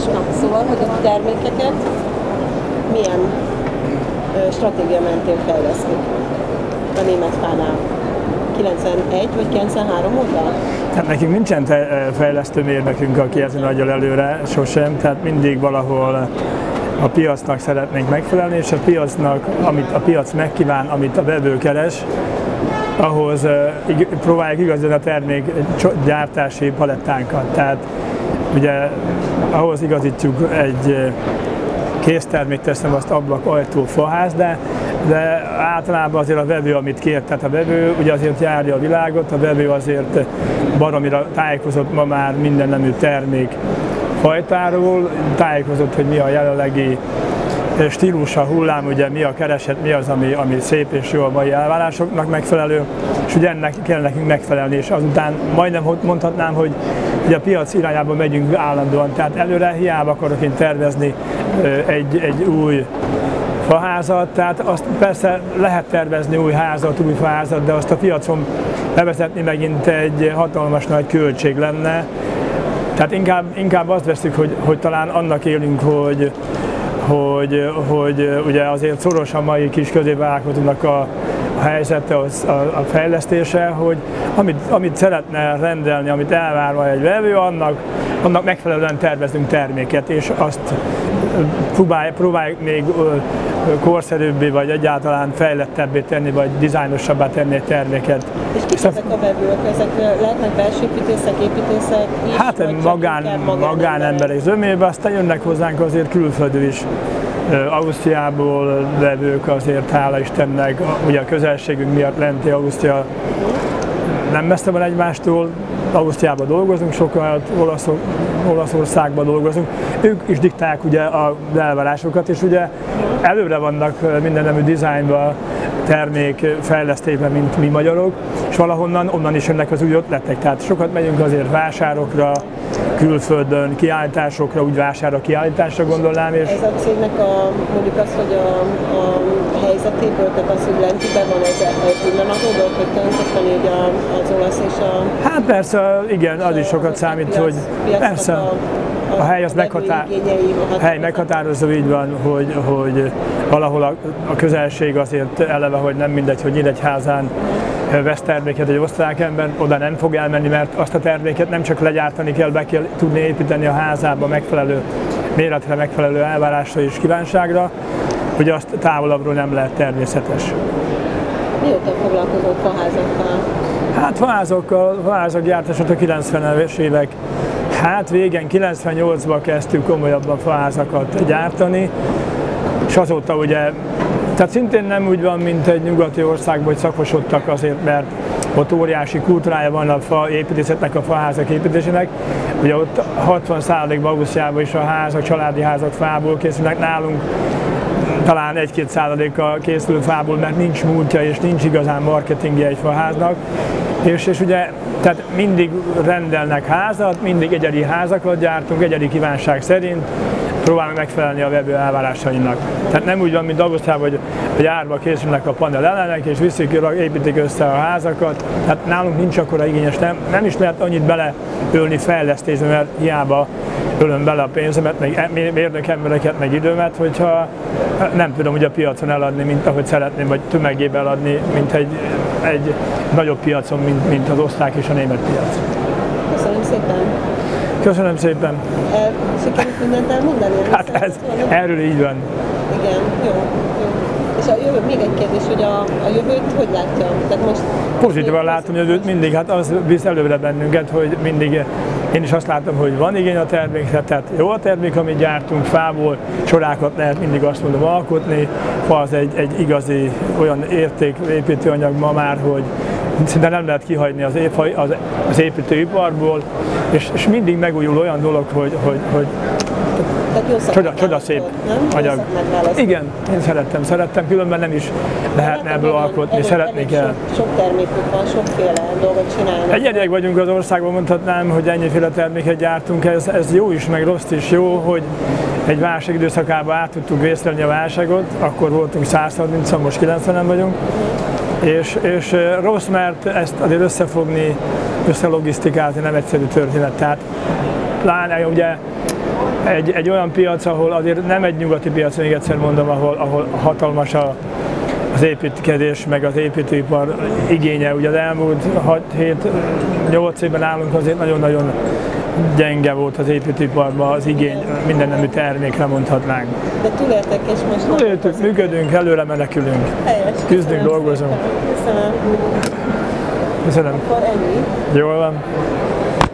Szóval, hogy a termékeket milyen stratégia mentén fejlesztik a német fánál? 91 vagy 93 óta? Hát nekünk nincsen fejlesztő mérnökünk, aki ezen nagyon előre, sosem, tehát mindig valahol a piacnak szeretnénk megfelelni, és a piacnak, amit a piac megkíván, amit a vevő keres, ahhoz próbáljuk igazolni a termék gyártási palettánkat. Tehát ugye ahhoz igazítjuk egy késztermék, teszem azt ablak, ajtó, faház, de általában azért a vevő, amit kér, tehát a vevő ugye azért járja a világot, a vevő azért baromira tájékozott ma már minden nemű termék fajtáról, tájékozott, hogy mi a jelenlegi stílusa, hullám, ugye mi a kereset, mi az, ami szép és jó a mai elvárásoknak megfelelő, és ugye ennek kell nekünk megfelelni, és azután majdnem mondhatnám, hogy ugye a piac irányába megyünk állandóan, tehát előre hiába akarok én tervezni egy új faházat, tehát azt persze lehet tervezni új házat, új faházat, de azt a piacon bevezetni megint egy hatalmas nagy költség lenne. Tehát inkább azt veszük, hogy talán annak élünk, hogy ugye azért szoros a mai kis középvállalkozónak a helyzete, a fejlesztése, hogy amit szeretne rendelni, amit elvárva egy vevő, annak megfelelően tervezünk terméket, és azt próbáljuk még korszerűbbé, vagy egyáltalán fejlettebbé tenni, vagy dizájnosabbá tenni egy terméket. És kik ezek a vevők? Ezek lehetnek belső építészek is? Hát magánemberek zömében, aztán jönnek hozzánk azért külföldről is. Ausztriából vevők azért, hála Istennek, ugye a közelségünk miatt lenti Ausztria nem messze van egymástól, Ausztriában dolgozunk sokat, Olaszországban dolgozunk, ők is diktálják ugye a elvárásokat, és ugye előre vannak minden nemű dizájnban, termék fejlesztésben, mint mi magyarok, és valahonnan onnan is jönnek az új ötletek. Tehát sokat megyünk azért vásárokra, külföldön, kiállításokra, úgy vásárra, kiállításra gondolnám. És ez a cégnek mondjuk az, hogy a helyzetéből, tehát az, hogy lentiben van ez egy pillanatodott, hogy tulajdonképpen így az olasz és a... Hát persze, igen, az is sokat számít, hogy persze. A hely az meghatározó, így van, hogy valahol a közelség azért eleve, hogy nem mindegy, hogy Nyíregyházán vesz terméket egy osztrák ember, oda nem fog elmenni, mert azt a terméket nem csak legyártani kell, be kell tudni építeni a házába megfelelő méretre, megfelelő elvárásra és kívánságra, hogy azt távolabbról nem lehet természetes. Mióta foglalkozol faházakkal? Hát faházak gyártását a 90-es évek. Hát végén 98-ban kezdtük komolyabban faházakat gyártani, és azóta ugye, tehát szintén nem úgy van, mint egy nyugati országban, hogy szakosodtak azért, mert ott óriási kultúrája van a fa építészetnek, a faházak építésének. Ugye ott 60%-ban Ausztriában is a házak, családi házak fából készülnek, nálunk talán 1-2%-a készül fából, mert nincs múltja és nincs igazán marketingje egy faháznak. És ugye tehát mindig rendelnek házat, mindig egyedi házakat gyártunk, egyedi kívánság szerint, próbálunk megfelelni a vevő elvárásainak. Tehát nem úgy van, mint Ausztriában, hogy árba készülnek a panel elemek, és viszik, építik össze a házakat. Tehát nálunk nincs akkora igényes, nem is lehet annyit beleölni fejlesztésbe, mert hiába ölöm bele a pénzemet, meg mérnökembereket, meg időmet, hogyha nem tudom ugye a piacon eladni, mint ahogy szeretném, vagy tömegében eladni, mint egy nagyobb piacon, mint az osztrák és a német piac. Köszönöm szépen! Köszönöm szépen! Sikerült mindent elmondani? Hát erről így van. Igen, jó. És a jövő, még egy kérdés, hogy a jövőt hogy látja? Tehát most pozitívan látom a jövőt mindig, hát az visz előre bennünket, hogy mindig én is azt látom, hogy van igény a termékre, tehát jó a termék, amit gyártunk, fából csodákat lehet mindig azt mondom alkotni, fa az egy igazi olyan értéképítőanyag ma már, hogy szinte nem lehet kihagyni az építőiparból, és mindig megújul olyan dolog, hogy csoda szép anyag. Igen, én szerettem, különben nem is lehetne ebből alkotni, szeretnék el. Sok termékük van, sokféle dolgot csinálnak. Egyediek vagyunk az országban, mondhatnám, hogy ennyiféle terméket gyártunk, ez jó is, meg rossz is. Jó, hogy egy válság időszakában át tudtuk vészlelni a válságot, akkor voltunk 130-an, most 90-en vagyunk. És rossz, mert ezt azért összefogni, összelogisztikálni nem egyszerű történet. Tehát pláne ugye egy olyan piac, ahol azért nem egy nyugati piac, még egyszer mondom, ahol hatalmas az építkezés, meg az építőipar igénye. Ugye az elmúlt 6-7-8 évben állunk, azért nagyon-nagyon gyenge volt az építőiparban az igény, minden nemű termékre mondhatnánk. De túléltek és most Túléltük, működünk, előre menekülünk. Helyes. Küzdünk, dolgozunk. Köszönöm. Köszönöm. Akkor ennyi. Jól van.